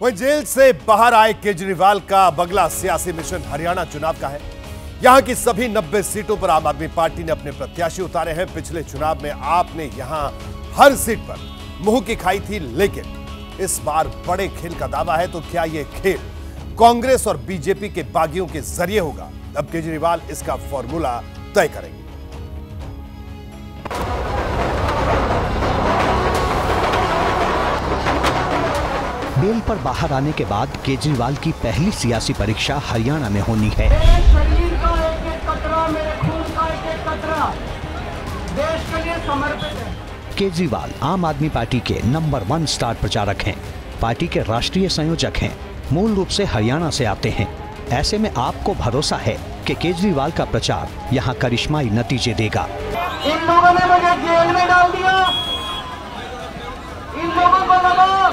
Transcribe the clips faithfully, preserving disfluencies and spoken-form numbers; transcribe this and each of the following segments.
वहीं जेल से बाहर आए केजरीवाल का अगला सियासी मिशन हरियाणा चुनाव का है। यहां की सभी नब्बे सीटों पर आम आदमी पार्टी ने अपने प्रत्याशी उतारे हैं। पिछले चुनाव में आपने यहां हर सीट पर मुंह की खाई थी, लेकिन इस बार बड़े खेल का दावा है। तो क्या यह खेल कांग्रेस और बीजेपी के बागियों के जरिए होगा? अब केजरीवाल इसका फॉर्मूला तय करेंगे। बेल पर बाहर आने के बाद केजरीवाल की पहली सियासी परीक्षा हरियाणा में होनी है। शरीर का एक एक कतरा, मेरे खून का एक एक कतरा देश के लिए समर्पित है। केजरीवाल आम आदमी पार्टी के नंबर वन स्टार प्रचारक हैं, पार्टी के राष्ट्रीय संयोजक हैं, मूल रूप से हरियाणा से आते हैं। ऐसे में आपको भरोसा है कि केजरीवाल का प्रचार यहाँ करिश्माई नतीजे देगा। इन लोगों ने मुझे जेल में डाल दिया। इन लोगों को लगा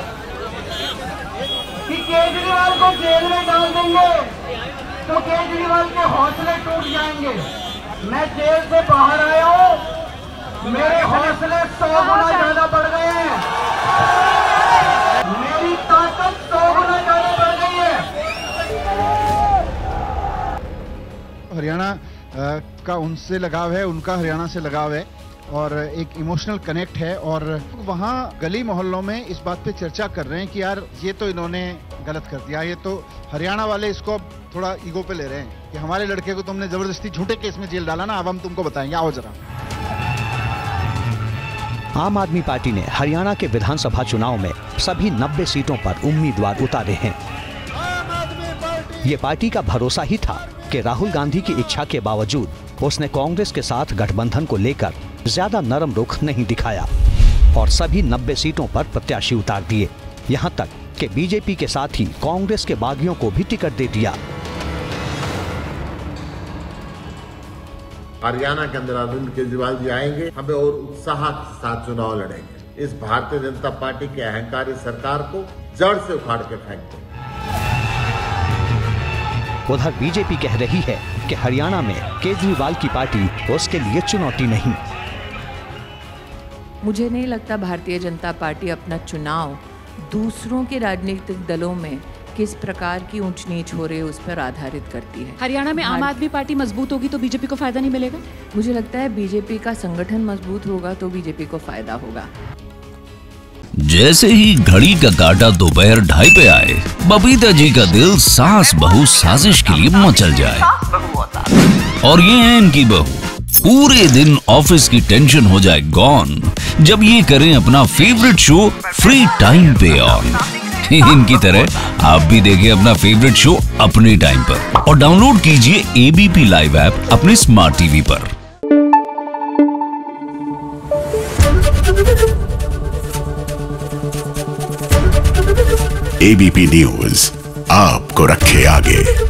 कि केजरीवाल को जेल में डाल देंगे तो केजरीवाल के हौसले टूट जाएंगे। मैं जेल से बाहर आया हूं, मेरे हौसले सौ गुना ज्यादा बढ़ गए हैं। मेरी ताकत सौ गुना ज्यादा बढ़ गई है। हरियाणा का उनसे लगाव है, उनका हरियाणा से लगाव है और एक इमोशनल कनेक्ट है। और वहाँ गली मोहल्लों में इस बात पे चर्चा कर रहे हैं कि यार ये तो इन्होंने गलत कर दिया, ये तो हरियाणा वाले इसको अब थोड़ा ईगो पे ले रहे हैं कि हमारे लड़के को तुमने जबरदस्ती झूठे केस में जेल डाला ना, अब हम तुमको बताएंगे, आओ जरा। आम आदमी पार्टी ने हरियाणा के विधानसभा चुनाव में सभी नब्बे सीटों पर उम्मीदवार उतारे हैं। ये पार्टी का भरोसा ही था कि राहुल गांधी की इच्छा के बावजूद उसने कांग्रेस के साथ गठबंधन को लेकर ज्यादा नरम रुख नहीं दिखाया और सभी नब्बे सीटों पर प्रत्याशी उतार दिए। यहाँ तक कि बीजेपी के साथ ही कांग्रेस के बागियों को भी टिकट दे दिया। हरियाणा के अंदर अरविंद केजरीवाल जी आएंगे, हमें और उत्साह के साथ चुनाव लड़ेंगे। इस भारतीय जनता पार्टी की अहंकारी सरकार को जड़ से उखाड़ के फेंक देंगे। उधर बीजेपी कह रही है कि हरियाणा में केजरीवाल की पार्टी उसके लिए चुनौती नहीं। मुझे नहीं लगता भारतीय जनता पार्टी अपना चुनाव दूसरों के राजनीतिक दलों में किस प्रकार की ऊंच नीच हो रही है उस पर आधारित करती है। हरियाणा में आम आदमी पार्टी मजबूत होगी तो बीजेपी को फायदा नहीं मिलेगा। मुझे लगता है बीजेपी का संगठन मजबूत होगा तो बीजेपी को फायदा होगा। जैसे ही घड़ी का काटा दोपहर ढाई पे आए, बबीता जी का दिल सास बहू साजिश के लिए मचल जाए। और ये है इनकी बहू, पूरे दिन ऑफिस की टेंशन हो जाए गॉन जब ये करें अपना फेवरेट शो फ्री टाइम पे ऑन। इनकी तरह आप भी देखिए अपना फेवरेट शो अपने टाइम पर और डाउनलोड कीजिए एबीपी लाइव ऐप अपने स्मार्ट टीवी पर। एबीपी न्यूज आपको रखे आगे।